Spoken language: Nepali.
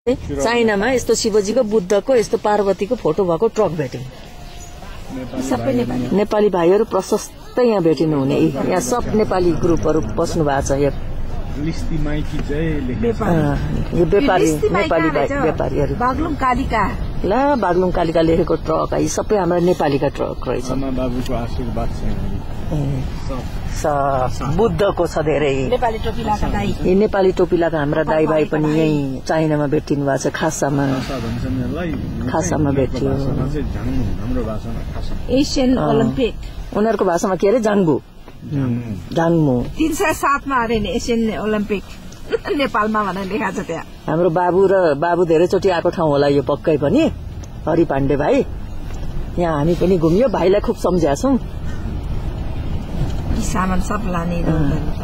चाइनामा यस्तो शिवजीको बुद्धको यस्तो पार्वतीको फोटो भएको ट्रक भेट्यौं। सबै नेपाली भाइहरू प्रशस्त यहाँ भेटिनु हुने। यहाँ सब नेपाली ग्रुपहरू बस्नु भएको छ। यो व्यापारी नेपाली व्यापारीहरू बागलुङ कालिका ला बागलुङ कालिका लेखेको ट्रक यी सबै हाम्रो नेपालीका ट्रक रहेछ। बुद्धको छ धेरै। नेपाली टोपी लगाएका दाइ, यी नेपाली टोपी लगाएका हाम्रा दाइ भाइ पनि यही चाइनामा भेटिनु भएको छ। खासामा भेटियो। एसियन ओलम्पिक उनीहरूको भाषामा के अरे जाङबु जाङमु 307 मा अरे एसियन ओलम्पिक नेपालमा भनेर लेखा छ त्यहाँ। हाम्रो बाबु धेरैचोटि आएको ठाउँ होला यो पक्कै पनि। हरि पाण्डे भाइ यहाँ हामी पनि घुमियो। भाइलाई खुब सम्झ्या छौं। सामान सब लाने